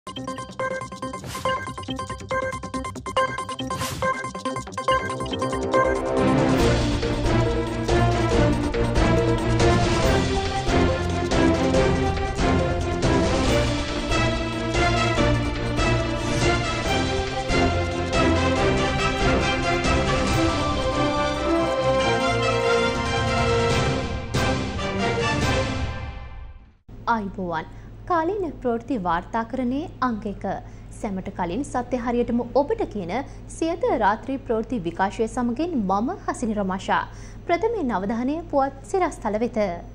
ආයුබෝවන් කාලීන ප්‍රවෘත්ති වාර්තාකරණයේ අංක 1 සැමට කලින් සත්‍ය හරියටම ඔබට කියන සියත රාත්‍රී ප්‍රවෘත්ති විකාශය සමගින් මම හසිනි රමාෂා ප්‍රථමයෙන් අවධානය පුවත් සිරස්තල වෙත.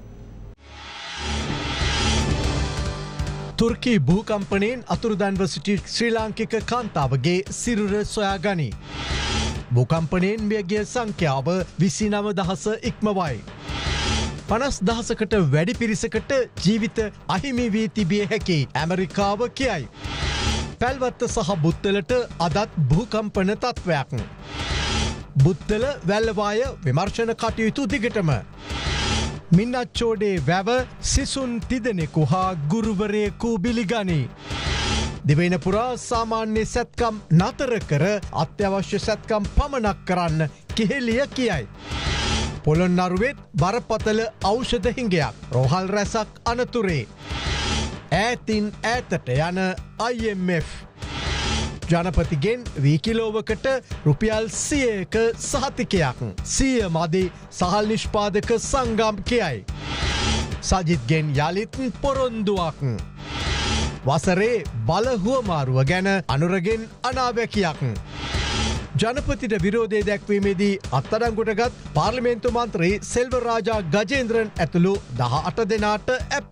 තුර්කි භූකම්පනයෙන් අතුරුදන්ව සිටි ශ්‍රී ලාංකික කාන්තාවගේ සිරුර සොයා ගනී. භූකම්පනයෙන් මියගිය සංඛ්‍යාව 29,000 ඉක්මවයි. 50,000කට වැඩි පිරිසකට ජීවිත අහිමි වී තිබිය හැකි ඇමරිකාව කියයි. පැල්වත්ත සහ බුත්තලට අදත් භූකම්පන තත්ත්වයක්. බුත්තල වැල්ලවාය විමර්ශන කටයුතු දිගටම. මින්නච්චෝඩේ වැව සිසුන් තිදෙනෙකු හා ගුරුවරයෙකු බිලිගනී. දිවයින පුරා සාමාන්‍ය සැත්කම් නතර කර අත්‍යවශ්‍ය සැත්කම් පමණක් කරන්න කෙහෙලිය කියයි. පොළොන්නරුවෙත් බරපතල ඖෂධ හිඟයක් රෝහල් රැසක් අනතුරේ. ඈතින් ඈතට යන IMF. ජනපතිගෙන් වීකිලෝවකට රුපියල් 100ක සහතිකයක් 100 මදි සහල් නිෂ්පාදක සංගම් කියයි. සජිත්ගෙන් යළිත් පොරොන්දුවක්. වසරේ බලහුවමාරුව ගැන අනුරගෙන් අනාවැකියක්. ජනපතිට විරෝධය දැක්වීමේදී අත්අඩංගුවටගත් පාර්ලිමේන්තු මන්ත්‍රී සෙල්වරාජා ගජේන්ද්‍රන් ඇතුළු 18 දෙනාට ඇප.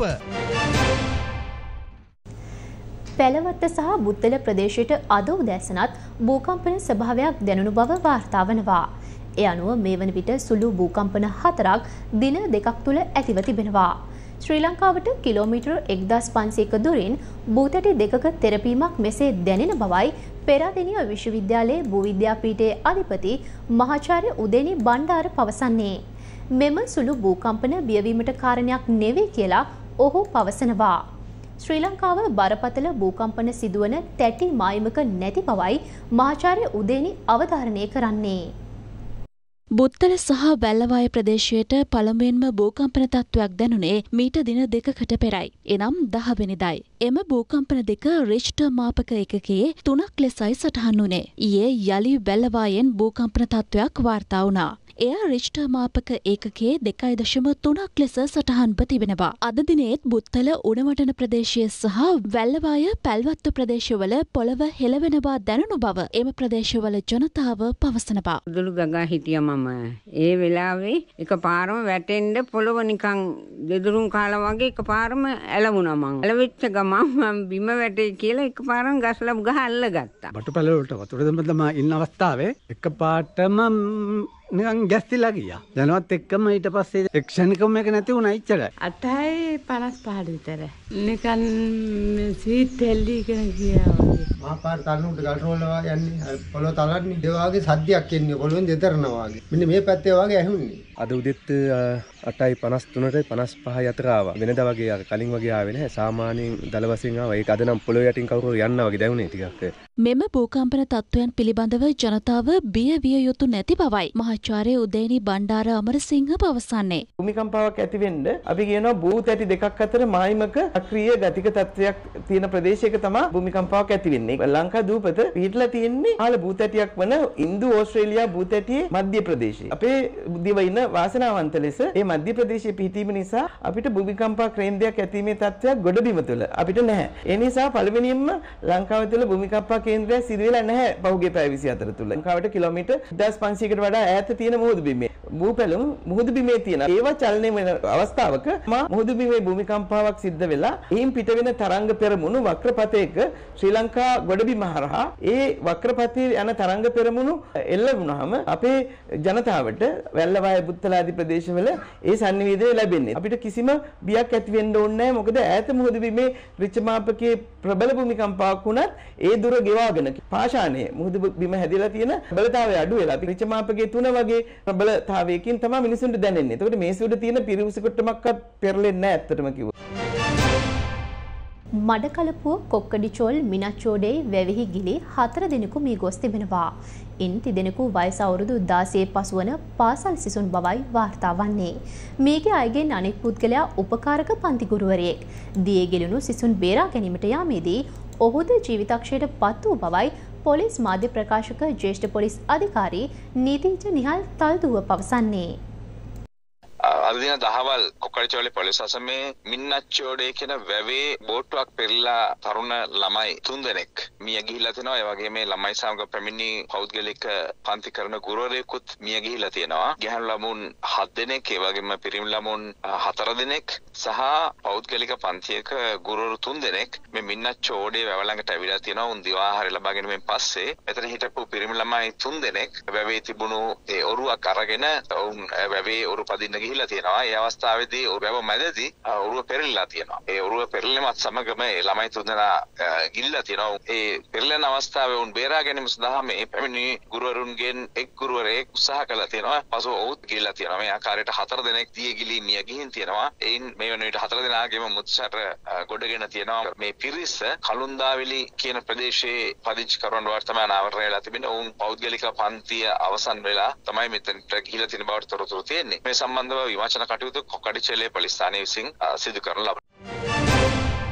පැලවත්ත සහ බුත්තල ප්‍රදේශයට අද උදෑසනත් භූකම්පන ස්වභාවයක් දැනුණු බව වාර්තා වනවා. ඒ අනුව මේ වන විට සුළු භූකම්පන 4ක් දින 2ක් තුළ ඇතිව තිබෙනවා. ශ්‍රී ලංකාවට කිලෝමීටර් 1500ක දුරින් භූතැටි දෙකක තෙරපීමක් මෙසේ දැනෙන බවයි පෙරාදෙණිය විශ්වවිද්‍යාලයේ භූවිද්‍යාපීඨයේ අධිපති මහාචාර්ය උදේනි බණ්ඩාර පවසන්නේ. මෙම සුළු භූකම්පන බියවීමට කාරණයක් නෙවෙයි කියලා ඔහු පවසනවා. ශ්‍රී ලංකාව බරපතල භූකම්පන සිදුවන තැටි මායිමක නැති බවයි මහාචාර්ය උදේනි අවධාරණය කරන්නේ. බුත්තල සහ වැල්ලවාය ප්‍රදේශයට පළමුවෙන්ම භූකම්පන තත්ත්වයක් දැනුනේ මීට දින 2කට පෙරයි. එනම් 10 වෙනිදායි. එම භූකම්පන දෙක රිච්ටර් මාපක එකකයේ 3ක් ලෙසයි සටහන් වුණේ. ඊයේ යලි වැල්ලවායෙන් භූකම්පන තත්ත්වයක් වාර්තා වුණා. එය රිච්ටර් මාපක ඒකකයේ 2.3ක් ලෙස සටහන්ව තිබෙනවා. අද දිනේත් බුත්තල උණවටන ප්‍රදේශයේ සහ වැල්ලවාය පැල්වත්තු ප්‍රදේශවල පොළව හෙළවෙනවා දැනුණු බව එම ප්‍රදේශවල ජනතාව පවසනවා. දුළු ගගා හිටියා මම. ඒ වෙලාවේ එකපාරම වැටෙන්න පොළව නිකන් දෙදුරුම් කාලා වගේ එකපාරම ඇලවුණා මං. ඇලවෙච්ච ගමන් මම බිම වැටේ කියලා එකපාරම ගස්ලා ගහ අල්ලගත්තා. බටුපැල වලට වතුර දෙන්න ඉන්න අවස්ථාවේ එකපාරටම නිකන් ගැස්තිලා ගියා. දැනවත් එක්කම ඊට පස්සේ එක්ෂණිකම එක නැති වුණා ඉච්චරයි. 8:55 විතර. නිකන් සීට් හෙල්ලීගෙන ගියා වගේ. මහපාර තලනුට ගල්රෝල යන්නේ පොළොව තලන්නේ ඒ වගේ සද්දයක් එන්නේ පොළොවෙන් දෙතරනවා වගේ. මෙන්න මේ පැත්තේ වගේ ඇහුන්නේ. අද උදෙත් 8:53ට 55 අතර ආවා. වෙනදා වගේ අර කලින් වගේ ආවේ නැහැ. සාමාන්‍යයෙන් දල වශයෙන් ආවා. ඒක අද නම් පොළොව යටින් කවුරු යන්න වගේ දැනුනේ ටිකක්. මෙම භූකම්පන තත්ත්වයන් පිළිබඳව ජනතාව බිය විය යුතු නැති බවයි මහාචාර්ය උදේනි බණ්ඩාර අමරසිංහ පවසන්නේ. භූමිකම්පාවක් ඇති වෙන්න අපි කියනවා භූතැටි දෙකක් අතර මායිමක අක්‍රීය ගතික තත්ත්වයක් තියෙන ප්‍රදේශයක තමයි භූමිකම්පාවක් ඇති වෙන්නේ. ලංකා දූපත පිටලා තියෙන්නේ ආල භූතැටියක් වන ඉන්දු ඕස්ට්‍රේලියා භූතැටියේ මධ්‍ය ප්‍රදේශයේ. අපේ දිවයින වාසනාවන්ත ලෙස මේ මධ්‍ය ප්‍රදේශයේ පිහිටීම නිසා අපිට භූමිකම්පා ක්‍රේන්දයක් ඇතිීමේ තත්ත්වයක් ගොඩබිම තුළ අපිට නැහැ. ඒ නිසා පළවෙනියෙන්ම ලංකාව තුළ භූමිකම්පා කේන්ද්‍රය සිදු වෙලා නැහැ පහුගිය පැය 24 තුළ. ලංකාවට කිලෝමීටර් 1500කට වඩා ඈත තියෙන මුහුදු බිමේ භූපැලුම් මුහුදු බිමේ තියෙන ඒවා චලනය වෙන අවස්ථාවක මුහුදු බිමේ භූමිකම්පාවක් සිද්ධ වෙලා එයින් පිට වෙන තරංග පෙරමුණු වක්‍රපතයක ශ්‍රී ලංකා ගොඩබිම හරහා ඒ වක්‍රපතේ යන තරංග පෙරමුණු එල්ල වුණාම අපේ ජනතාවට වැල්ලවාය බුත්තලාදී ප්‍රදේශවල ඒ සංනිවේදනය ලැබෙන්නේ. අපිට කිසිම බියක් ඇති වෙන්න ඕනේ නැහැ. මොකද ඈත මුහුදු බිමේ රිච්ටර් මාපකයේ ප්‍රබල භූමිකම්පාවක් වුණත් ඒ දුර ගෙවාගෙන පාෂාණයේ මුහුදු බිම හැදිලා තියෙන ප්‍රබලතාවය අඩු වෙලා අපි රිච්ටර් මාපකයේ 3 වගේ ප්‍රබලතාවයකින් තමයි මිනිසුන්ට දැනෙන්නේ. එතකොට මේසුඩ තියෙන පිරිවුස කොටමක්වත් පෙරලෙන්නේ නැහැ ඇත්තටම කිව්වොත්. මඩකලපුව කොක්කඩිචෝල් මිනච්චෝඩේ වැවෙහි ගිලි 4 දෙනෙකු මිය ගොස් තිබෙනවා. ඉන් තිදෙනෙකු වයස අවුරුදු 16 පසුවන පාසල් සිසුන් බවයි වාර්තා වන්නේ. මේගේ අයගෙන් අනෙක් පුද්ගලයා උපකාරක පන්ති ගුරුවරයෙක්. දියේ ගෙලුණු සිසුන් බේරා ගැනීමට යාමේදී ඔහුද ජීවිතක්ෂයට පත් වූ බවයි පොලිස් මාධ්‍ය ප්‍රකාශක ජ්‍යෙෂ්ඨ පොලිස් අධිකාරී නීතිඥ නිහල් තල්දුව පවසන්නේ. අද දින දහවල් කොක්කඩිචෝලේ පොලිස් අසමේ මින්නච්චෝඩේ කියන වැවේ බෝට්ටුවක් පෙරලා තරුණ ළමයි 3 දෙනෙක් මිය ගිහිලා තිනවා. ඒ වගේම මේ ළමයි සමග පැමිණි පෞද්ගලික පන්ති කරන ගුරුවරයෙකුත් මිය ගිහිලා තියෙනවා. ගැහැණු ළමුන් 7 දෙනෙක්, ඒ වගේම පිරිමි ළමුන් 4 දෙනෙක් සහ පෞද්ගලික පන්තියක ගුරුවරු 3 දෙනෙක් මේ මින්නච්චෝඩේ වැව ළඟට ඇවිල්ලා තියෙනවා. උන් දිවාහාරය ලබා ගැනීමෙන් පස්සේ මෙතන හිටපු පිරිමි ළමයි 3 දෙනෙක් වැවේ තිබුණු ඒ ඔරුවක් අරගෙන උන් වැවේ ඔරු පදින්න ගිහිලා තියෙනවා. ඒ අවස්ථාවේදී ඔරුව මැදදී ඔරුව පෙරලිලා තියෙනවා. ඒ ඔරුව පෙරලීමත් සමගම ඒ ළමයි 3 දෙනා ගිලිලා තියෙනවා. ඒ පෙරලෙන අවස්ථාවේ උන් බේරා ගැනීම සඳහා මේ පැමිණි ගුරුවරුන්ගෙන් එක් ගුරුවරයෙක් උත්සාහ කළා තියෙනවා. පසුව ඔවුත් ගිලිලා තියෙනවා. මේ ආකාරයට 4 දෙනෙක් දියේ ගිලී මිය ගිහින් තියෙනවා. එයින් මේ වන විට 4 දෙනාගේම මුත්සාට ගොඩගෙන තියෙනවා. මේ පිරිස කළුන්දාවිලි කියන ප්‍රදේශයේ පදිංචි කරවන බවට තමයි අනාවරණය වෙලා තිබෙන්නේ. ඔවුන් පෞද්ගලික පන්තිය අවසන් වෙලා තමයි මෙතනට ගිහිලා තියෙන බවට තොරතුරු තියෙන්නේ. මේ සම්බන්ධව විමර්ශන කටයුතු කොක්කඩිචෝලේ පොලිස් ස්ථානයේ විසින් සිදු කරන ලබනවා.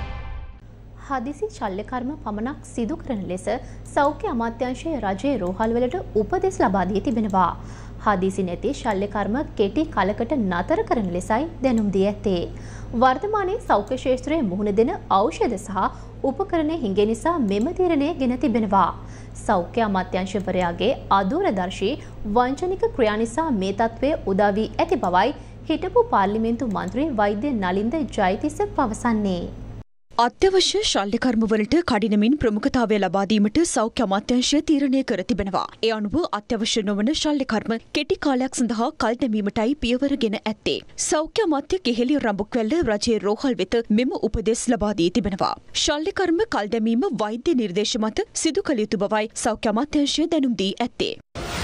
හදිසි ශල්‍ය කර්ම පමණක් සිදු කරන ලෙස සෞඛ්‍ය අමාත්‍යාංශයේ රජයේ රෝහල්වලට උපදෙස් ලබා දී තිබෙනවා. හදිසි නැති ශල්‍ය කර්ම කෙටි කලකට නතර කරන ලෙසයි දැනුම් දී ඇත්තේ. වර්තමානයේ සෞඛ්‍ය ක්ෂේත්‍රයේ මුහුණ දෙන ඖෂධ සහ උපකරණ හිඟේ නිසා මෙම තීරණය ගෙන තිබෙනවා. සෞඛ්‍ය අමාත්‍යාංශවරයාගේ අදූරදර්ශී වංචනික ක්‍රියා නිසා මේ තත්ත්වය උදා වී ඇති බවයි හිටපු පාර්ලිමේන්තු මන්ත්‍රී වෛද්‍ය නලින්ද ජයතිස්ස පවසන්නේ. අත්‍යවශ්‍ය ශල්‍ය කර්මවලට කඩිනමින් ප්‍රමුඛතාවය ලබා දීමට සෞඛ්‍ය අමාත්‍යාංශය තීරණය කර තිබෙනවා. ඒ අනුව අත්‍යවශ්‍ය නොවන ශල්‍ය කර්ම කෙටි කාලයක් සඳහා කල් දැමීමටයි පියවරගෙන ඇත්තේ. සෞඛ්‍ය අමාත්‍ය කෙහෙලිය රඹුක්වැල්ල රජයේ රෝහල් වෙත මෙම උපදෙස් ලබා දී තිබෙනවා. ශල්‍ය කර්ම කල් දැමීම වෛද්‍ය නිර්දේශ මත සිදු කළ යුතු බවයි සෞඛ්‍ය අමාත්‍යාංශය දැනුම් දී ඇත්තේ.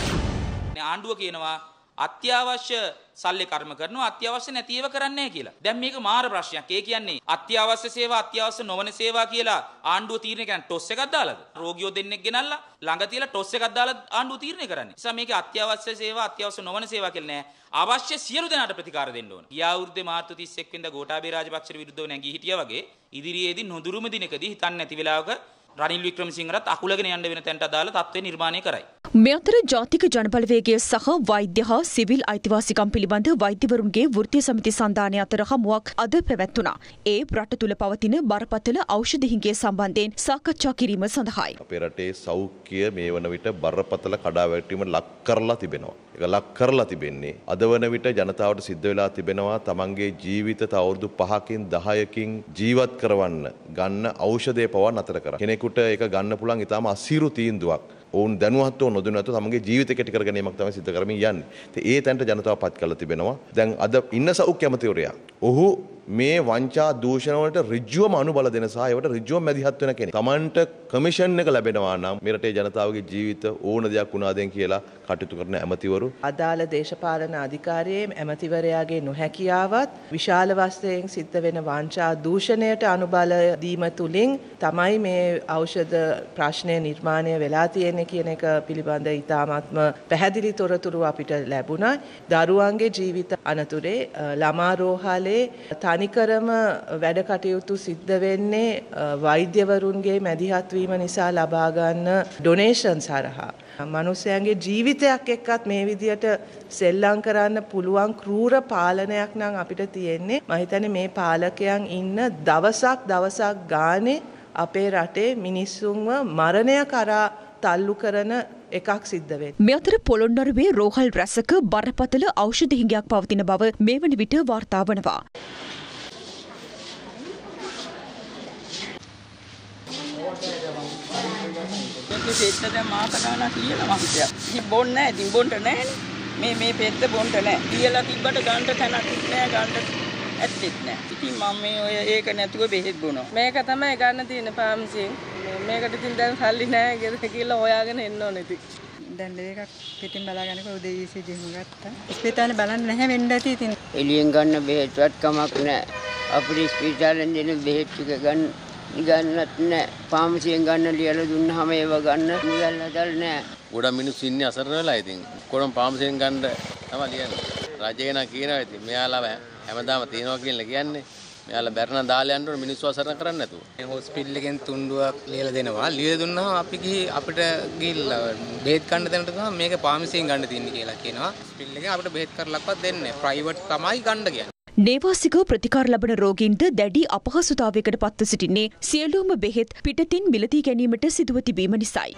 ආණ්ඩුව කියනවා අත්‍යවශ්‍ය ශල්‍ය කර්ම කරනවා අත්‍යවශ්‍ය නැති ඒවා කරන්නේ නැහැ කියලා. දැන් මේක මාර ප්‍රශ්නයක්. ඒ කියන්නේ අත්‍යවශ්‍ය සේවා අත්‍යවශ්‍ය නොවන සේවා කියලා ආණ්ඩුව තීරණය කරන ටොස් එකක් දාලාද? රෝගියෝ දෙන්නෙක් ගෙනල්ලා ළඟ තියලා ටොස් එකක් දාලා ආණ්ඩුව තීරණය කරන්නේ. නිසා මේක අත්‍යවශ්‍ය සේවා අත්‍යවශ්‍ය නොවන සේවා කියලා නෑ. අවශ්‍ය සියලු දෙනාට ප්‍රතිකාර දෙන්න ඕන. ගිය අවුරුද්දේ මාර්තු 31 වෙනිදා ගෝඨාභය රාජපක්ෂට විරුද්ධව නැගී හිටියා වගේ ඉදිරියේදී නොදුරුම දිනකදී හිතන්නේ නැති වෙලාවක රනිල් වික්‍රමසිංහරත් අකුලගෙන යන්න වෙන තැනට අදාළ තත්ත්වය නිර්මාණය කරයි. මේ අතර ජාතික ජනබලවේගය සහ වෛද්‍ය හා සිවිල් අයිතිවාසිකම් පිළිබඳ වෛද්‍යවරුන්ගේ වෘත්තීය සමිති සන්ධානය අතර හමුවක් අද පැවැත්වුණා. ඒ රට තුළ පවතින බරපතල ඖෂධ හිඟය සම්බන්ධයෙන් සාකච්ඡා කිරීම සඳහායි. අපේ රටේ සෞඛ්‍ය මේ වන විට බරපතල කඩාවැටීම ලක් කරලා තිබෙනවා. ඒක ලක් කරලා තිබෙන්නේ අද වන විට ජනතාවට සිද්ධ වෙලා තිබෙනවා තමන්ගේ ජීවිත තව අවුරුදු 5කින් 10කින් ජීවත් කරවන්න ගන්න ඖෂධය පවා නතර කරා. කෙනෙකුට ඒක ගන්න පුළුවන් ඊටාම අසීරු තීන්දුවක්. ඔවුන් දැනුවත්ව නොදැනුවත්ව තමන්ගේ ජීවිත කෙටි කර ගැනීමක් තමයි සිදු කරමින් යන්නේ. ඉතින් ඒ තැනට ජනතාව පත් කරලා තිබෙනවා. දැන් අද ඉන්න සෞඛ්‍ය ඇමතිවරයා ඔහු මේ වංචා දූෂණ වලට ඍජුවම අනුබල දෙන සහ ඒවට ඍජුවම මැදිහත් වෙන කෙනෙක්. තමන්ට කමිෂන් එක ලැබෙනවා නම් මේ රටේ ජනතාවගේ ජීවිත ඕන දෙයක් වුණාදෙන් කියලා කටයුතු කරන ඇමතිවරු. අදාළ දේශපාලන අධිකාරියේ ඇමතිවරයාගේ නොහැකියාවත් විශාල වශයෙන් සිද්ධ වෙන වංචා දූෂණයට අනුබල දීම තුලින් තමයි මේ ඖෂධ ප්‍රශ්නය නිර්මාණය වෙලා තියෙන්නේ කියන එක පිළිබඳ ඉතාමත්ම පැහැදිලි තොරතුරු අපිට ලැබුණා. දරුවන්ගේ ජීවිත අනතුරේ ළමා රෝහලේ තනිකරම වැඩ කටයුතු සිද්ධ වෙන්නේ වෛද්‍යවරුන්ගේ මැදිහත් වීම නිසා ලබා ගන්න ඩොනේෂන්ස් හරහා. මනුස්සයන්ගේ ජීවිතයක් එක්කත් මේ විදියට සෙල්ලම් කරන්න පුළුවන් ක්‍රූර පාලනයක් නම් අපිට තියෙන්නේ. මම හිතන්නේ මේ පාලකයන් ඉන්න දවසක් ගානේ අපේ රටේ මිනිස්සුන්ව මරණය කරා තල්ලු කරන එකක් සිද්ධ වෙන්නේ. මේ අතර පොළොන්නරුවේ රෝහල් රැසක බරපතල ඖෂධ හිඟයක් පවතින බව මේ වන විට වාර්තා වනවා. පෙත්ත දැන් මාස ගානක් කියලා මම හිතුවා. ඉතින් බොන්නේ නැහැ. ඉතින් බොන්න නැහැ. මේ පෙත්ත බොන්න නැහැ. කියලා තිබ්බට ගන්න තැනක් නැහැ. ගන්න ඇත්තෙත් නැහැ. ඉතින් මම මේ ඔය ඒක නැතුව බෙහෙත් බොනවා. මේක තමයි ගන්න තියෙන ෆාමසියෙන්. මේකට ඉතින් දැන් සල්ලි නැහැ කියලා හොයාගෙන එන්න ඕනේ ඉතින්. දැන් මේකක් පිටින් බලාගෙනක උදේ ECG එකම ගත්තා. ස්පිතාලේ බලන්න නැහැ වෙන්න ඇති ඉතින්. එළියෙන් ගන්න බෙහෙත්වත් කමක් නැහැ. අපේ ස්පිතාලෙන් දෙන බෙහෙත් ටික ගන්න ඉගන්නත් නැහැ. පාමසියෙන් ගන්න ලියලා දුන්නාම ඒව ගන්න නිකන් හදල් නැහැ. ගොඩක් මිනිස්සු ඉන්නේ අසරණ වෙලා ඉතින් කොරම් පාමසියෙන් ගන්න තමයි ලියන්නේ. රජේ නා කියනවා ඉතින් මෙයාලා හැමදාම තියනවා කියලා කියන්නේ. මෙයාලා බැරණ දාලා යන්න ඕන මිනිස්සු අසරණ කරන්නේ නැතුව. මේ හොස්පිටල් එකෙන් තුණ්ඩුවක් ලියලා දෙනවා. ලියලා දුන්නාම අපි අපිට ගිහිල්ලා බෙහෙත් ගන්න තැනට ගියාම මේක පාමසියෙන් ගන්න තියෙන්නේ කියලා කියනවා. හොස්පිටල් එකේ අපිට බෙහෙත් කරලක්වත් දෙන්නේ නැහැ. ප්‍රයිවට් තමයි ගන්න කියන්නේ. නේවාසික ප්‍රතිකාර ලබන රෝගීන්ට දැඩි අපහසුතාවයකට පත්ව සිටින්නේ සියලුම බෙහෙත් පිටතින් මිලදී ගැනීමට සිදුව තිබීම නිසායි.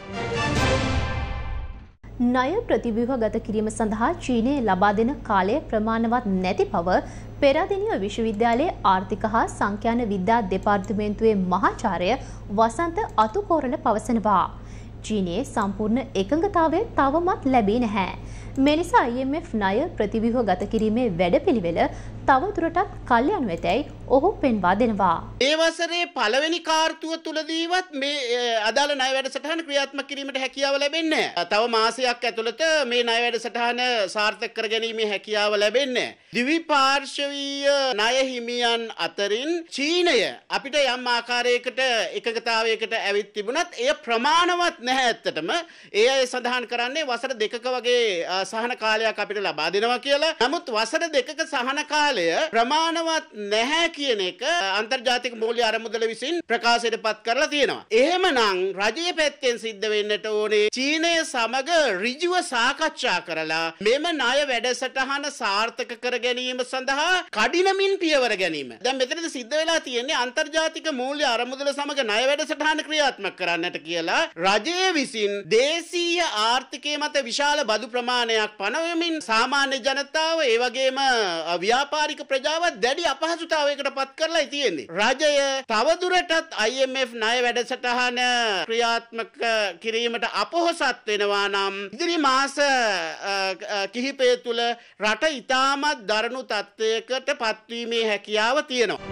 ණය ප්‍රතිව්‍යුහ ගත කිරීම සඳහා චීනය ලබා දෙන කාලය ප්‍රමාණවත් නැති බව පෙරදිනිය විශ්වවිද්‍යාලයේ ආර්ථික හා සංඛ්‍යාන විද්‍යා දෙපාර්තමේන්තුවේ මහාචාර්ය වසන්ත අතුකෝරළ පවසනවා. චීනයේ සම්පූර්ණ එකඟතාවය තවමත් ලැබී නැහැ. මේ නිසා IMF ණය ප්‍රතිව්‍යුහ ගත කිරීමේ වැඩපිළිවෙල තවදුරටත් කල් යනු ඇතැයි ඔහු පෙන්වා දෙනවා. මේ වසරේ පළවෙනි කාර්තුව තුලදීවත් මේ අදාළ ණය වැඩසටහන ක්‍රියාත්මක කිරීමට හැකියාව ලැබෙන්නේ නැහැ. තව මාසයක් ඇතුළත මේ ණය වැඩසටහන සාර්ථක කර ගැනීමේ හැකියාව ලැබෙන්නේ නැහැ. ද්විපාර්ශ්වීය ණය හිමියන් අතරින් චීනය අපිට යම් ආකාරයකට එකගතාවයකට ඇවිත් තිබුණත් එය ප්‍රමාණවත් නැහැ ඇත්තටම. ඒ අය සඳහන් කරන්නේ වසර දෙකක වගේ සහන කාලයක් අපිට ලබා දෙනවා කියලා. නමුත් වසර දෙකක සහන කාලය ප්‍රමාණවත් නැහැ කියන එක අන්තර්ජාතික මූල්‍ය අරමුදල විසින් ප්‍රකාශයට පත් කරලා තියෙනවා. එහෙමනම් රජයේ පැත්තෙන් සිද්ධ වෙන්නට ඕනේ චීනය සමග ඍජුව සාකච්ඡා කරලා මෙම ණය වැඩසටහන සාර්ථක කර ගැනීම සඳහා කඩිනමින් පියවර ගැනීම. දැන් මෙතනදී සිද්ධ වෙලා තියෙන්නේ අන්තර්ජාතික මූල්‍ය අරමුදල සමග ණය වැඩසටහන ක්‍රියාත්මක කරන්නට කියලා රජයේ විසින් දේශීය ආර්ථිකයේ මත විශාල බදු ප්‍රමාණයක් පනවමින් සාමාන්‍ය ජනතාව ඒ වගේම ව්‍යාපාරික ප්‍රජාව දැඩි අපහසුතාවයකට පත් කරලා තියෙන්නේ. රජය තවදුරටත් IMF ණය වැඩසටහන ක්‍රියාත්මක කිරීමට අපොහොසත් වෙනවා නම් ඉදිරි මාස කිහිපය තුළ රට ඉතාමත් දරුණු තත්ත්වයකට පත්වීමේ හැකියාව තියෙනවා.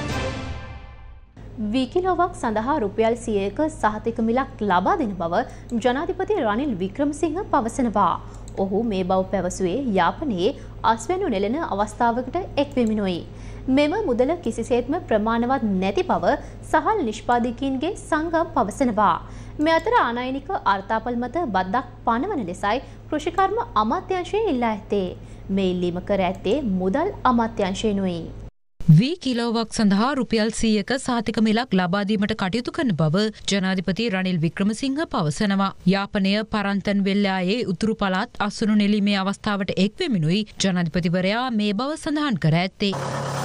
වීකිලෝවක් සඳහා රුපියල් 100ක සහතික මිලක් ලබා දෙන බව ජනාධිපති රනිල් වික්‍රමසිංහ පවසනවා. ඔහු මේ බව පැවසුවේ යාපනයේ අස්වැනු නෙලෙන අවස්ථාවකට එක්වෙමිනුයි. මෙම මුදල කිසිසේත්ම ප්‍රමාණවත් නැති බව සහල් නිෂ්පාදකීන්ගේ සංගම් පවසනවා. මේ අතර ආනයනික අර්ථාපල් මත බද්දක් පනවන ලෙසයි කෘෂිකර්ම අමාත්‍යාංශය ඉල්ලා ඇත්තේ. මේ ඉල්ලීම කර ඇත්තේ මුදල් අමාත්‍යාංශයෙනුයි. වී කිලෝවක් සඳහා රුපියල් 100ක සහතික මිලක් ලබා දීමට කටයුතු කරන බව ජනාධිපති රනිල් වික්‍රමසිංහ පවසනවා. යාපනය පරන්තන් වෙල්ලායේ උතුරු පළාත් අසුණු නෙලීමේ අවස්ථාවට එක් වෙමිනුයි ජනාධිපතිවරයා මේ බව සඳහන් කර ඇත්තේ.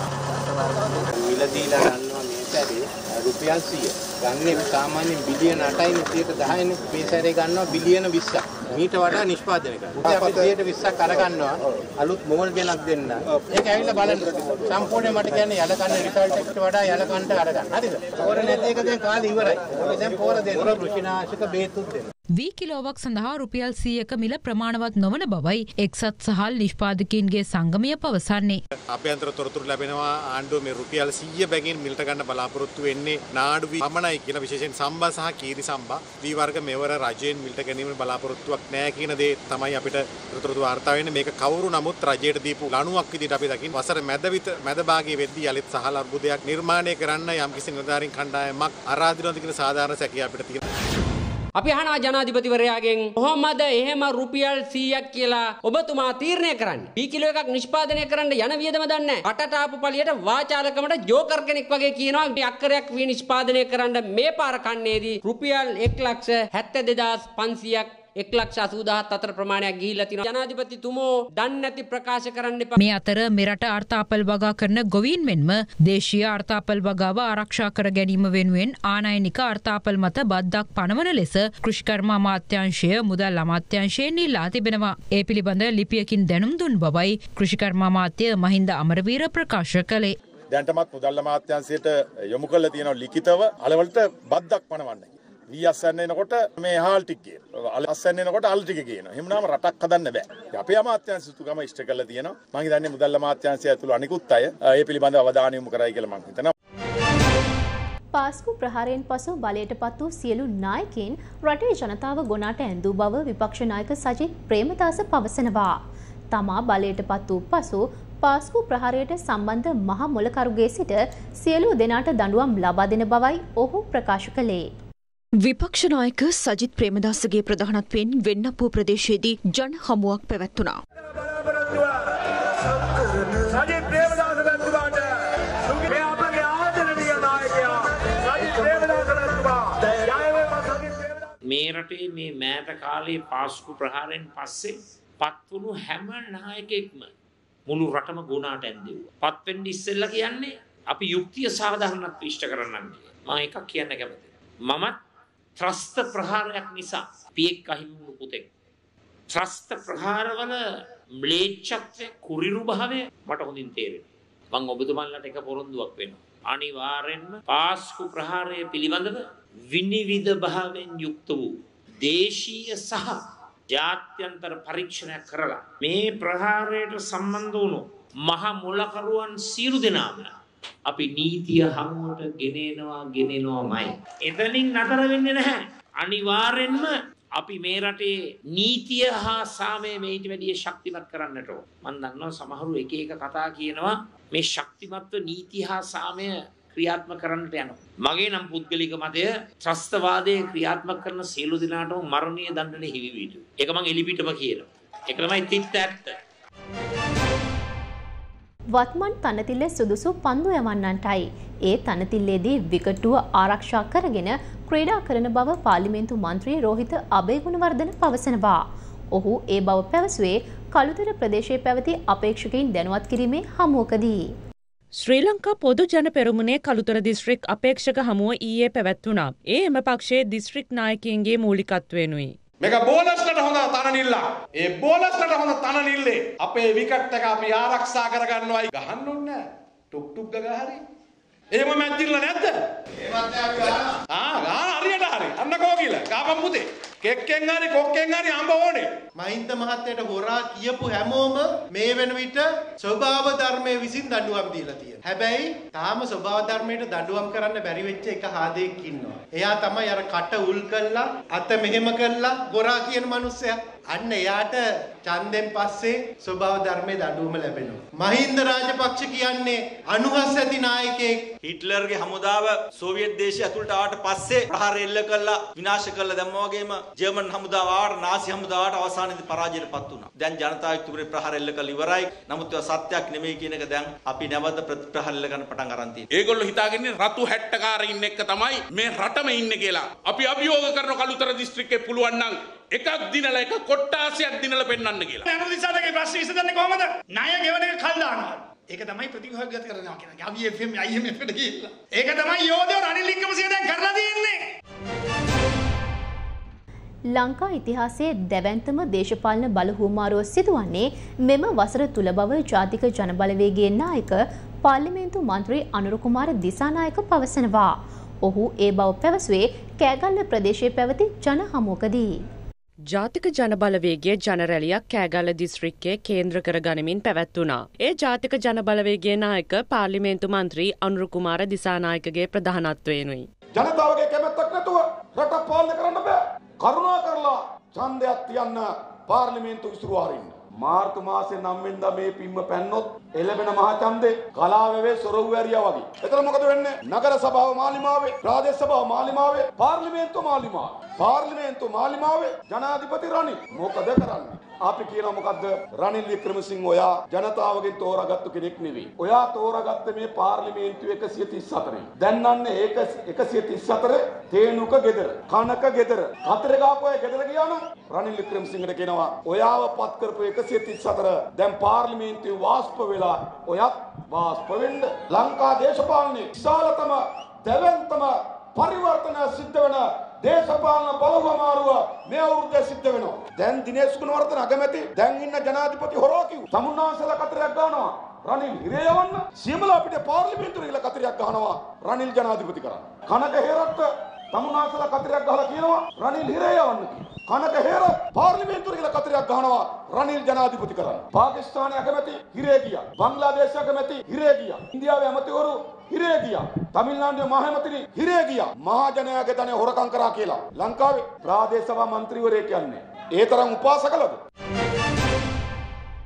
මිලදීලා ගන්නවා මේ සැරේ රුපියල් 100. ගන්නේ සාමාන්‍යයෙන් බිලියන 8යි 10යි මේ සැරේ ගන්නවා බිලියන 20ක්. මීට වඩා නිෂ්පාදනය කරනවා. අපි 120ක් අර ගන්නවා අලුත් මෝල් ගෙනක් දෙන්න. ඒක ඇවිල්ලා බලන්න. සම්පූර්ණයෙන් මට කියන්නේ යල කන්න රිසල්ට් එකට වඩා යල කන්නට අර ගන්න. හරිද? පොර නැති එක දැන් කාලේ ඉවරයි. අපි දැන් පොර දෙන්න. කෘෂිනාශක බේතුත් දෙන්න. වී කිලෝවක් සඳහා රුපියල් 100ක මිල ප්‍රමාණවත් නොවන බවයි එක්සත් සහල් නිෂ්පාදකීන්ගේ සංගමය පවසන්නේ. අභ්‍යන්තර තොරතුරු ලැබෙනවා ආණ්ඩුව මේ රුපියල් 100 බැගින් මිලට ගන්න බලාපොරොත්තු වෙන්නේ නාඩු වී පමණයි කියලා විශේෂයෙන් සම්බා සහ කීරි සම්බා වී වර්ග මෙවර රජයෙන් මිලට ගැනීම බලාපොරොත්තුවක් නැහැ කියන දේ තමයි අපිට තොරතුරු වාර්තා වෙන්නේ. මේක කවුරු නමුත් රජයට දීපු ලණුවක් විදිහට අපි දකින්න වසර මැද භාගයේ වෙද්දී යලිත් සහල් අර්බුදයක් නිර්මාණය කරන්න යම්කිසි නිලධාරීන් කණ්ඩායමක් අරාධිනවද කියන සාධාරණ සැකය අපිට තියෙනවා. අපි අහනවා ජනාධිපතිවරයාගෙන් කොහොමද එහෙම රුපියල් 100ක් කියලා ඔබතුමා තීරණය කරන්නේ? වී කිලෝ එකක් නිෂ්පාදනය කරන්න යන වියදම දන්නේ නැහැ. රටට ආපු පළියට වාචාලකමට ජෝකර් කෙනෙක් වගේ කියනවා අක්කරයක් වී නිෂ්පාදනය කරන්න මේ පාර කන්නේදී රුපියල් 1,72,500ක් 1,80,000 අතර ප්‍රමාණයක් ගිහිල්ලා තිනවා. ජනාධිපතිතුමෝ දන්නේ නැති ප්‍රකාශ කරන්න එපා. මේ අතර මෙරට අර්ථාපල් වගා කරන ගොවීන් මෙන්ම දේශීය අර්ථාපල් වගාව ආරක්ෂා කර ගැනීම වෙනුවෙන් ආනයනික අර්ථාපල් මත බද්දක් පනවන ලෙස කෘෂිකර්ම අමාත්‍යාංශය මුදල් අමාත්‍යාංශයෙන් ඉල්ලා තිබෙනවා. ඒ පිළිබඳ ලිපියකින් දැනුම් දුන් බවයි කෘෂිකර්ම අමාත්‍ය මහින්ද අමරවීර ප්‍රකාශ කළේ. දැන්ටමත් මුදල් අමාත්‍යාංශයට යොමු කරලා තියෙනවා ලිඛිතව අලවලට බද්දක් පනවන්න. වී අස්සන්න එනකොට මේ හාල් ටික කියනවා. අස්සන්න එනකොට අල් ටික කියනවා. එහෙමනම් රටක් හදන්න බෑ. අපේ අමාත්‍යාංශ සුතුකම ඉෂ්ට කරලා තියෙනවා. මම හිතන්නේ මුදල් අමාත්‍යාංශය ඇතුළු අනිකුත් අය ඒ පිළිබඳව අවධානය යොමු කරයි කියලා මම හිතනවා. පාස්කු ප්‍රහාරයෙන් පසු බලයට පත් වූ සියලු නායකයින් රටේ ජනතාව ගොනාට ඇඳූ බව විපක්ෂ නායක සජිත් ප්‍රේමදාස පවසනවා. තමා බලයට පත් වූ පසු පාස්කු ප්‍රහාරයට සම්බන්ධ මහ මොලකරුගේ සිට සියලු දෙනාට දඬුවම් ලබා දෙන බවයි ඔහු ප්‍රකාශ කළේ. විපක්ෂ නායක සජිත් ප්‍රේමදාසගේ ප්‍රධානත්වයෙන් වෙන්නපුව ප්‍රදේශයේදී ජන හමුවක් පැවැත්වුණා. මේ රටේ මේ මෑත කාලේ පාස්කු ප්‍රහාරයෙන් පස්සේ පත්වුණු හැම නායකයෙක්ම මුළු රටම ගුණාට ඇන්දෙව්වා. පත් වෙන්න ඉස්සෙල්ලා කියන්නේ අපි යුක්තිය සාධාරණත්වය ඉෂ්ට කරන්නම් කියලා. මම එකක් කියන්න කැමතියි. මමත් ත්‍රස්ත ප්‍රහාරයක් නිසා පියෙක් අහිමි වුණු පුතෙක්. ත්‍රස්ත ප්‍රහාරවල ම්ලේච්ඡත්වයේ කුරිරු භාවය මට හොඳින් තේරෙනවා. මම ඔබතුමන්ලට එක පොරොන්දුවක් වෙනවා. අනිවාර්යෙන්ම පාස්කු ප්‍රහාරය පිළිබඳව විනිවිද භාවයෙන් යුක්ත වූ දේශීය සහ ජාත්‍යන්තර පරීක්ෂණයක් කරලා මේ ප්‍රහාරයට සම්බන්ධ වුණු මහ මොලකරුවන් සියලු දෙනාම අපි නීතිය හමුවට ගෙනෙනවාමයි. එතනින් නතර වෙන්නේ නැහැ. අනිවාර්යෙන්ම අපි මේ රටේ නීතිය හා සාමය මේට වැඩිය ශක්තිමත් කරන්නට ඕන. මම දන්නවා සමහරු එක එක කතා කියනවා මේ ශක්තිමත්ව නීතිය හා සාමය ක්‍රියාත්මක කරන්නට යනවා. මගේ නම් පුද්ගලික මතය ත්‍රස්තවාදයේ ක්‍රියාත්මක කරන සියලු දෙනාටම මරණීය දඬුවම හිමි විය යුතුයි. ඒක මම එලිපිටම කියනවා. ඒක තමයි තිත්ත ඇත්ත. වත්මන් තනතිල්ල සුදුසු පන්දු යවන්නන්ටයි. ඒ තනතිල්ලේදී විකටුව ආරක්ෂා කරගෙන ක්‍රීඩා කරන බව පාර්ලිමේන්තු මන්ත්‍රී රෝහිත අබේගුණවර්ධන පවසනවා. ඔහු ඒ බව පැවසුවේ කළුතර ප්‍රදේශයේ පැවති අපේක්ෂකයින් දැනුවත් කිරීමේ හමුවකදී. ශ්‍රී ලංකා පොදු ජන පෙරමුණේ කළුතර දිස්ත්‍රික් අපේක්ෂක හමුව ඊයේ පැවැත්වුණා. ඒ එම පක්ෂයේ දිස්ත්‍රික් නායකයින්ගේ මූලිකත්වයෙනුයි. මේක බෝලස්ලට හොඳ තනනිල්ල. ඒ බෝලස්ලට හොඳ තනනිල්ලේ අපේ විකට් එක අපි ආරක්ෂා කරගන්නවයි ගහන්න ඕනේ. ටුක් ටුක් ගගා හරි. එහෙම මැද්දිල්ල නැද්ද? එහෙමත් නෑ හරියට හරි. අන්න කෝකිල. ගාපම් පුතේ. කෙක්කෙන් හරි කොක්කෙන් හරි අඹ ඕනේ. මහින්ද මහත්තයට හොරා කියපු හැමෝම මේ වෙන විට ස්වභාව ධර්මයේ විසින් දඬුවම් දීලා තියෙනවා. හැබැයි තාම ස්වභාව ධර්මයට දඬුවම් කරන්න බැරි වෙච්ච එක හාදෙක් ඉන්නවා. එයා තමයි අර කට උල් කළා, අත මෙහෙම කළා හොරා කියන මිනිස්සයා. අන්න එයාට ඡන්දෙන් පස්සේ ස්වභාව ධර්මයේ දඬුවම ලැබෙනවා. මහින්ද රාජපක්ෂ කියන්නේ අනුහස් ඇති නායකයෙක්. හිට්ලර්ගේ හමුදාව සෝවියට් දේශය ඇතුළට ආවට පස්සේ ප්‍රහාර එල්ල කළා, විනාශ කළා. දැම්මා වගේම ජර්මන් හමුදාව ආවට නාසි හමුදාවට අවසානයේදී පරාජයටපත් වුණා. දැන් ජනතා විමුක්තිය ප්‍රහාර එල්ල කළ ඉවරයි. නමුත් ඒවා සත්‍යයක් නෙමෙයි කියන එක දැන් අපි නැවත ප්‍රතිප්‍රහාර එල්ල ගන්න පටන් අරන් තියෙනවා. ඒගොල්ලෝ හිතාගෙන රතු හැට්ටකාරින් එක්ක තමයි මේ රටම ඉන්නේ කියලා. අපි අභියෝග කරන කළුතර දිස්ත්‍රික්කේ පුළුවන් නම් එකක් දිනලා එක කොට්ටාසියක් දිනලා පෙන්වන්න කියලා. යන දිසාවකේ ප්‍රශ්න විසඳන්නේ කොහමද? ණය ගෙවන එක කල් දානවා. ඒක තමයි ප්‍රතිගත කරනවා කියන්නේ. අපි FM IMF එකට ගිහිල්ලා. ඒක තමයි යෝධයෝ රනිල් වික්‍රමසිංහ දැන් කරලා තියෙන්නේ. ලංකා ඉතිහාසයේ දැවැන්තම දේශපාලන බලහුවමාරුව සිදුවන්නේ මෙම වසර තුල බව ජාතික ජනබලවේගයේ නායක පාර්ලිමේන්තු මන්ත්‍රී අනුර කුමාර දිසානායක පවසනවා. ඔහු ඒ බව පැවසුවේ කෑගල්ල ප්‍රදේශයේ පැවති ජන හමුවකදී. ජාතික ජනබලවේගයේ ජනරැලියක් කෑගල්ල දිස්ත්‍රික්කයේ කේන්ද්‍ර කර ගනිමින් පැවැත්වුණා. ඒ ජාතික ජනබලවේගයේ නායක පාර්ලිමේන්තු මන්ත්‍රී අනුර කුමාර දිසානායකගේ ප්‍රධානත්වයෙනුයි. ජනතාවගේ කැමැත්තක් නැතුව රට පාලනය කරන්න බෑ. කරුණා කරලා ඡන්දයක් තියන්න පාර්ලිමේන්තු ඉස්තුරු හරින්න. මාර්තු මාසේ 9 වෙනිදා මේ පිම්ම පැන්නොත් එළවෙන මහා ඡන්දේ කලාවැවේ සොරවු ඇරියා වගේ. එතන මොකද වෙන්නේ? නගර සභාව මාලිමාවේ, ප්‍රාදේශ සභාව මාලිමාවේ, පාර්ලිමේන්තු මාලිමාවේ ජනාධිපති රනිල් මොකද කරන්නේ? අපි කියනවා මොකද්ද? රනිල් වික්‍රමසිංහ ඔයා ජනතාවගෙන් තෝරාගත්තු කෙනෙක් නෙවෙයි. ඔයා තෝරාගත්ත මේ පාර්ලිමේන්තු 134. දැන් නන්නේ ඒක 134 තේනුක ගෙදර, කනක ගෙදර, කතරගාපුවේ ගෙදර ගියාම රනිල් වික්‍රමසිංහට කියනවා ඔයාව පත් කරපු 134 දැන් පාර්ලිමේන්තුවේ වාස්ප වෙලා ඔයත් වාස්ප වෙන්න. ලංකා දේශපාලනයේ විශාලතම දැවැන්තම පරිවර්තන සිද්ධ වෙන දේශපාලන බලවමාරුව මේ අවුරුද්දේ සිද්ධ වෙනවා. දැන් දිනේෂ් ගුණවර්ධන අගමැති දැන් ඉන්න ජනාධිපති හොරෝ කිව් තමුන්නාන්සලා කතරයක් ගන්නවා රනිල් හිරේ යවන්න. සියමලා අපිට පාර්ලිමේන්තුවේ ගිහලා කතරයක් ගහනවා රනිල් ජනාධිපති කරන්න. කනක හේරත් තමුන්නාන්සලා කතරයක් ගහලා කියනවා රනිල් හිරේ යවන්න කියලා. කනක හේරත් පාර්ලිමේන්තුවේ ගිහලා කතරයක් ගහනවා රනිල් ජනාධිපති කරන්න. පාකිස්තානයේ අගමැති හිරේ ගියා. බංග්ලාදේශ අගමැති හිරේ ගියා. ඉන්දියාවේ අගමැතිවරු හිරේ ගියා. තමිල්නාඩුවේ මහමැතිනි හිරේ ගියා. මහජනයාගේ ධනෙ හොරකම් කරා කියලා. ලංකාවේ ප්‍රාදේශ සභා මන්ත්‍රීවරයෙක් කියන්නේ ඒ තරම් උපාසකලද?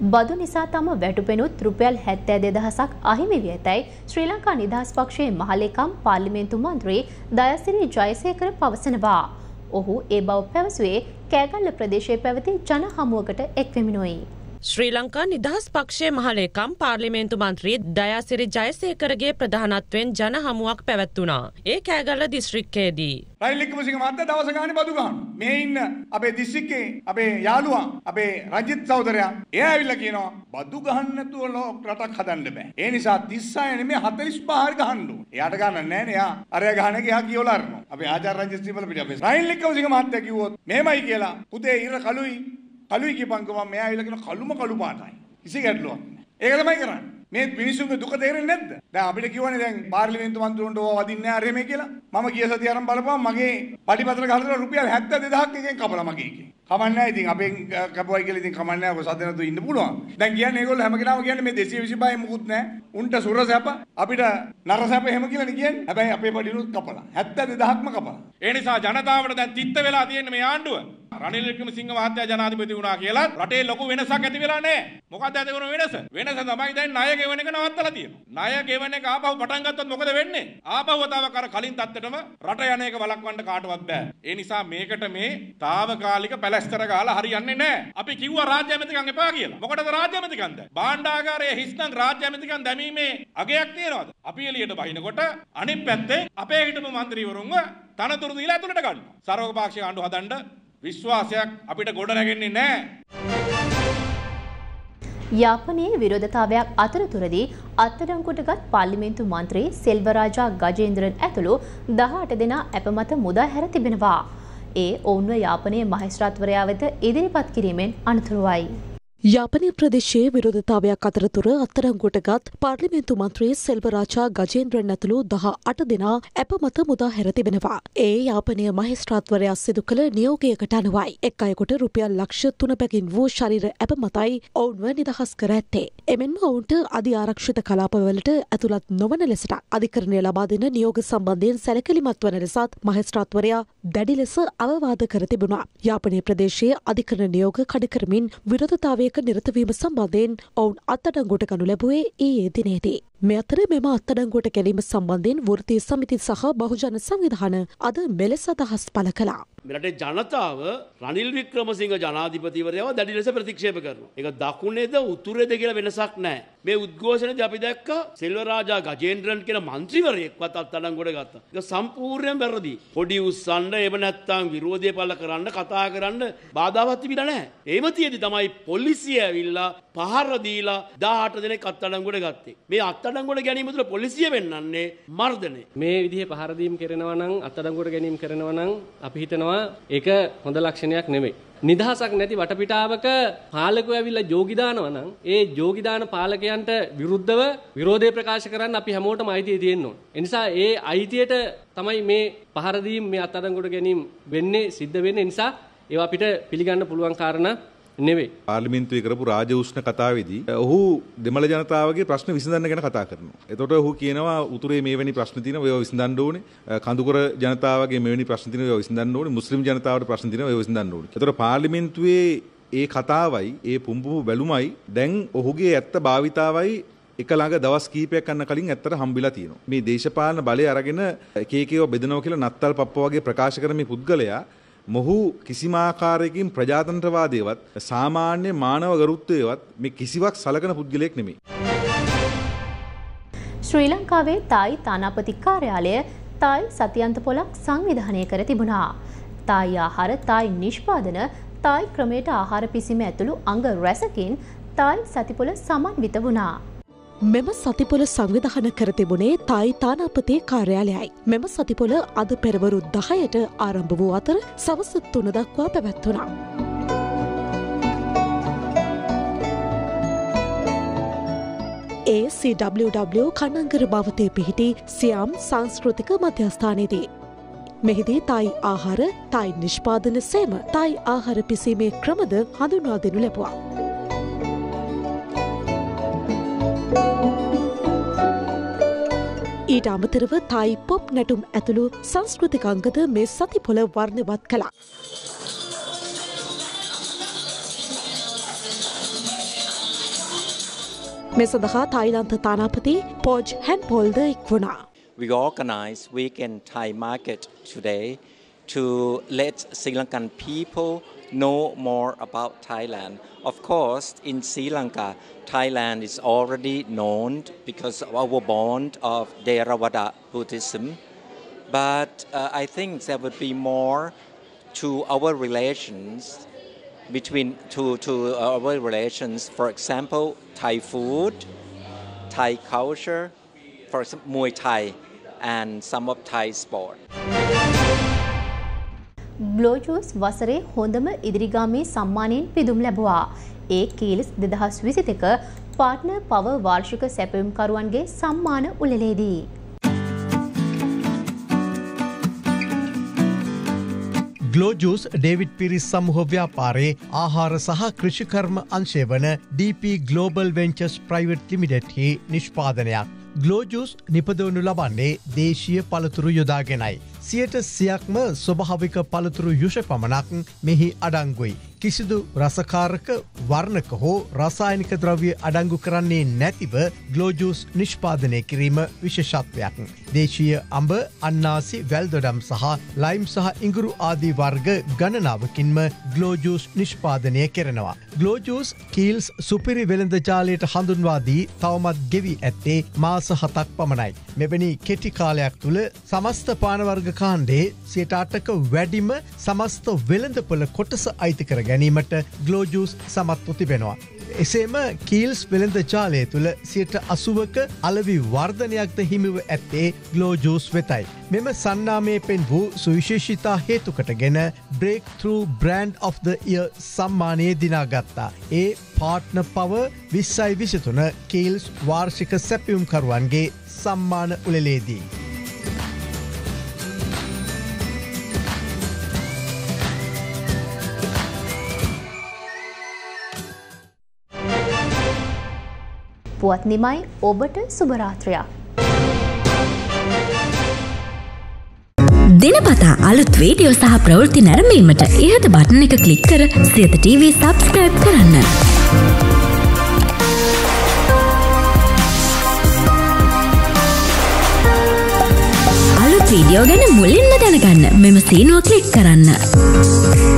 බදු නිසා තම වැටුපෙනුත් රුපියල් 72,000ක් අහිමි වී ඇතැයි ශ්‍රී ලංකා නිදහස් පක්ෂයේ මහලේකම් පාර්ලිමේන්තු මන්ත්‍රී දයාසිරි ජයසේකර පවසනවා. ඔහු ඒ බව පැවසුවේ කෑගල්ල ප්‍රදේශයේ පැවති ජන හමුවකට එක්වෙමිනුයි. ශ්‍රී ලංකා නිදහස් පක්ෂයේ මහලේකම් පාර්ලිමේන්තු මන්ත්‍රී දයාසිරි ජයසේකරගේ ප්‍රධානත්වයෙන් ජන හමුවක් පැවැත්වුණා. ඒ කෑගල්ල දිස්ත්‍රික්කයේදී. රනිල් වික්‍රමසිංහ මහත්තයා දවස ගානේ බදු ගන්නවා. මේ ඉන්න අපේ දිස්ත්‍රික්කේ අපේ යාළුවා අපේ රජිත් සහෝදරයා එයා ඇවිල්ලා කියනවා බදු ගහන්න නැතුව රටක් හදන්න බෑ. ඒ නිසා 36 නෙමෙයි 45 හරි ගහන්න ඕනේ. එයාට ගන්න නැහැ නේ. එයා අරයා ගහන එක එයා කියවලා අරනවා. අපේ ආචාර්ය රංජිත් සිංහල පිට අපේ රනිල් වික්‍රමසිංහ මහත්තයා කිව්වොත් මෙහෙමයි කියලා පුතේ ඉර කළුයි කියපන්කම මෙයා ඇවිල්ලා කියන කළු පාටයි. කිසි ගැටලුවක් නැහැ. ඒක තමයි කරන්නේ. මේ මිනිසුන්ගේ දුක තේරෙන්නේ නැද්ද? දැන් අපිට කියවනේ දැන් පාර්ලිමේන්තු මන්ත්‍රීවරුන්ට ඕවා වදින්නේ නැහැ අරෙමේ කියලා. මම ගිය සතිය අරන් බලපුවම මගේ පඩිපත්‍ර ගහලා රුපියල් 72,000ක් එකෙන් කපලා මගේ එකේ. කමන්නේ නැහැ ඉතින් අපෙන් කපුවයි කියලා ඉතින් කමන්නේ නැහැ. ඔක සද්දනතු ඉන්න පුළුවන්. දැන් කියන්නේ ඒගොල්ලෝ හැම කෙනාම කියන්නේ මේ 225 මුකුත් නැහැ. උන්ට සුර සැප අපිට නර සැප එහෙම කියලානේ කියන්නේ. හැබැයි අපේ පඩිනුත් කපලා 72,000ක්ම කපලා. ඒ නිසා ජනතාවට දැන් තිත්ත වෙලා තියෙන්නේ මේ ආණ්ඩුව. රනිල් වික්‍රමසිංහ මහත්තයා ජනාධිපති වුණා කියලා රටේ ලොකු වෙනසක් ඇති වෙලා නැහැ. මොකක්ද ඇති වුණ වෙනස? වෙනස තමයි දැන් ණය ගෙවන එක නවත්තලා තියෙනවා. ණය ගෙවන එක ආපහු පටන් ගත්තොත් මොකද වෙන්නේ? ආපහු වතාවක් අර කලින් තත්ත්වෙටම රට යන එක වළක්වන්න කාටවත් බෑ. ඒ නිසා මේකට මේ తాවකාලික පැලැස්තර ගාලා හරියන්නේ නැහැ. අපි කිව්වා රාජ්‍ය ඇමතිකම් එපා කියලා. මොකටද රාජ්‍ය ඇමතිකම්ද? භාණ්ඩාගාරයේ හිස්නම් රාජ්‍ය ඇමතිකම් දැමීමේ අගයක් තියනවාද? අපි එළියට බහිනකොට අනිත් පැත්තේ අපේ හිටපු മന്ത്രിවරුන්ව තනතුරු දීලා ඇතුළට ගන්නවා. සර්වපාක්ෂික ආණ්ඩුව හදන්න විශ්වාසයක් අපිට ගොඩ නැගෙන්නේ නැහැ. යාපනයේ විරෝධතාවයක් අතරතුරදී අත්අඩංගුවටගත් පාර්ලිමේන්තු මන්ත්‍රී සෙල්වරාජා ගජේන්ද්‍රන් ඇතුළු 18 දෙනා අපමත මුදා හැර තිබෙනවා. ඒ ඔවුන්ව යාපනයේ මහේස්ත්‍රාත්වරයා වෙත ඉදිරිපත් කිරීමෙන් අනතුරුවයි. යාපනය ප්‍රදේශයේ විරෝධතාවයක් අතරතුර අත්අඩංගුවටගත් පාර්ලිමේන්තු මන්ත්‍රී සෙල්වරාජා ගජේන්ද්‍රන් ඇතුළු 18 දෙනා අපමත මුදා හැර තිබෙනවා. ඒ යාපනය මහේස්ත්‍රාත්වරයා සිදු කළ නියෝගයකට අනුවයි. එක් අයෙකුට රුපියල් ලක්ෂ 3 බැගින් වූ ශරීර අපමතයි ඔවුන්ව නිදහස් කර ඇත්තේ. එමෙන්ම ඔවුන්ට අධි ආරක්ෂිත කලාපවලට ඇතුළත් නොවන ලෙසට අධිකරණය ලබා දෙන නියෝග සම්බන්ධයෙන් සැලකිලිමත් වන ලෙසත් මහේස්ත්‍රාත්වරයා දැඩි ලෙස අවවාද කර තිබුණා. යාපනය ප්‍රදේශයේ අධිකරණ නියෝග කඩ කරමින් විරෝධතාවය නිරතවීම සම්බන්ධයෙන් ඔවුන් අත්අඩංගුවට ගනු ලැබුවේ ඊයේ දිනේදී. මේ අතර මෙම අත්අඩංගුවට ගැනීම සම්බන්ධයෙන් වෘත්තීය සමිති සහ බහුජන සංවිධාන අද මෙලෙස අදහස් පළ කළා. මෙරටේ ජනතාව රනිල් වික්‍රමසිංහ ජනාධිපතිවරයාව දැඩි ලෙස ප්‍රතික්ෂේප කරනවා. ඒක දකුණේද උතුරේද කියලා වෙනසක් නැහැ. මේ උද්ඝෝෂණයේදී අපි දැක්කා සෙල්වරාජා ගජේන්ද්‍රන් කියන മന്ത്രിවරයෙක්වත් අත්අඩංගුවට ගත්තා. ඒක සම්පූර්ණයෙන් වැරදි. පොඩි උස්සන්න එහෙම නැත්නම් විරෝධය පළ කරන්න කතා කරන්න බාධාවක් තිබිලා නැහැ. එහෙම තියෙදි තමයි පොලිසිය ඇවිල්ලා පහර දීලා 18 දෙනෙක් අත්අඩංගුවට ගත්තේ. මේ අත්අඩංගුවට ගැනීම තුළ පොලිසිය වෙන්නන්නේ මර්ධනය. මේ විදිහේ පහර දීම් කරනවා නම් අත්අඩංගුවට ගැනීම කරනවා නම් අපි හිතනවා ඒක හොඳ ලක්ෂණයක් නෙමෙයි. නිදහසක් නැති වටපිටාවක පාලකයෝ ඇවිල්ලා ජෝගි දානවා නම් ඒ ජෝගි දාන පාලකයන්ට විරුද්ධව විරෝධය ප්‍රකාශ කරන්න අපි හැමෝටම අයිතිය තියෙන්න ඕන. ඒ නිසා ඒ අයිතියට තමයි මේ පහර දීම් මේ අත්අඩංගුවට ගැනීම වෙන්නේ සිද්ධ වෙන්නේ. නිසා ඒවා අපිට පිළිගන්න පුළුවන් කාරණා නෙවෙයි. පාර්ලිමේන්තුවේ කරපු රාජ උෂ්ණ කතාවේදී ඔහු දෙමළ ජනතාවගේ ප්‍රශ්න විසඳන්න ගැන කතා කරනවා. එතකොට ඔහු කියනවා උතුරේ මේවැනි ප්‍රශ්න තියෙනවා ඒවා විසඳන්න ඕනේ. කඳුකර ජනතාවගේ මේවැනි ප්‍රශ්න තියෙනවා ඒවා විසඳන්න ඕනේ. මුස්ලිම් ජනතාවට ප්‍රශ්න තියෙනවා ඒවා විසඳන්න ඕනේ. එතකොට පාර්ලිමේන්තුවේ ඒ කතාවයි ඒ පුම්බු බැලුමයි දැන් ඔහුගේ ඇත්ත භාවිතාවයි එක ළඟ දවස් කීපයක් යන කලින් ඇත්තට හම්බිලා තියෙනවා. මේ දේශපාලන බලය අරගෙන එක එකව බෙදනවා කියලා නත්තල් පප්පා වගේ ප්‍රකාශ කරන මේ පුද්ගලයා මොහු කිසිම ආකාරයකින් ප්‍රජාතන්ත්‍රවාදයේවත් සාමාන්‍ය මානව ගරුත්වයේවත් මේ කිසිවක් සලකන පුද්ගලයෙක් නෙමෙයි. ශ්‍රී ලංකාවේ තායි තානාපති කාර්යාලය තායි සතියන්ත පොලක් සංවිධානය කර තිබුණා. තායි ආහාර, තායි නිෂ්පාදන, තායි ක්‍රමයට ආහාර පිසීම ඇතුළු අංග රැසකින් තායි සතිපොල සමන්විත වුණා. මෙම සතිපොල සංවිධාන කර තිබුණේ තායි තානාපති කාර්යාලයයි. මෙම සතිපොල අද පෙරවරු 10ට ආරම්භ වූ අතර සවස් 3 දක්වා පැවැත්වුණා. CWW කන්නංගර භවතේ පිහිටි සියම් සංස්කෘතික මධ්‍යස්ථානයේදී මෙහිදී තායි ආහාර, තායි නිෂ්පාදන සේම තායි ආහාර පිසීමේ ක්‍රමද හඳුන්වා දෙනු ලැබුවා. ඊට අමතරව තායි පොප් නැටුම් ඇතුළු සංස්කෘතික අංගද මේ සතිපොල වර්ණවත් කළා. මේ සඳහා තායිලන්ත තානාපති පෝජ් හැන්පෝල්ද එක් වුණා. We organize Weekend Thai Market today to let Sri Lankan people know more about Thailand. Of course, in Sri Lanka, Thailand is already known because of our bond of Theravada Buddhism. But I think there would be more to our relations to our relations. For example, Thai food, Thai culture, for example, Muay Thai, and some of Thai sport. ග්ලෝජෝස් වසරේ හොඳම ඉදිරිගාමී සම්මානයෙන් පිදුම් ලැබුවා. ඒ කීලස් 2022 partner power වාර්ෂික සැපයුම්කරුවන්ගේ සම්මාන උළෙලේදී. ග්ලෝජූස් David පිරිස් සමූහ ව්‍යාපාරයේ ආහාර සහ කෘෂිකර්ම අංශය වන DP Global Ventures Private Limited හි නිෂ්පාදනයක්. ග්ලෝජූස් නිපදවනු ලබන්නේ දේශීය පළතුරු යොදාගෙනයි. 100%ක්ම ස්වභාවික පළතුරු යුෂ පමණක් මෙහි අඩංගුයි. කිසිදු රසකාරක වර්ණක හෝ රසායනික ද්‍රව්‍ය අඩංගු කරන්නේ නැතිව ග්ලෝජූස් නිෂ්පාදනය කිරීම විශේෂත්වයක්. දේශීය අඹ, අන්නාසි, වැල්දොඩම් සහ ලයිම් සහ ඉඟුරු ආදී වර්ග ගණනාවකින්ම ග්ලෝජූස් නිෂ්පාදනය කරනවා. ග්ලෝජූස් කීල්ස් සුපිරි වෙළඳ ජාලයට හඳුන්වා දී තවමත් ගෙවී ඇත්තේ මාස 7ක් පමණයි. මෙවැනි කෙටි කාලයක් තුළ සමස්ත පානවර්ග කාණ්ඩේ 8%ක වැඩිම සමස්ත වෙළඳපොළ කොටස අයිති කර ගැනීමට ග්ලෝජූස් සමත්ව තිබෙනවා. එසේම කීල්ස් වෙළඳ ජාලය තුළ 80%ක අලවි වර්ධනයක්ද හිමිව ඇත්තේ ග්ලෝජූස් වෙතයි. මෙම සන්නාමයේ පෙන් වූ සුවිශේෂිතා හේතුකටගෙන breakthrough brand of the year සම්මානය දිනාගත්තා. ඒ පාර්ට්නර් පවර් 2023 කීල්ස් වාර්ෂික සැපයුම්කරුවන්ගේ සම්මාන උළෙලේදී. පුවත් නිමයි ඔබට සුබරාත්‍රයක්. දිනපතා අලුත් වීඩියෝ සහ ප්‍රවෘත්ති නැරඹීමට ඉහත බටන් එක ක්ලික් කර සියත TV subscribe කරන්න. අලුත් වීඩියෝ ගැන මුලින්ම දැනගන්න මෙම සීනුව ක්ලික් කරන්න.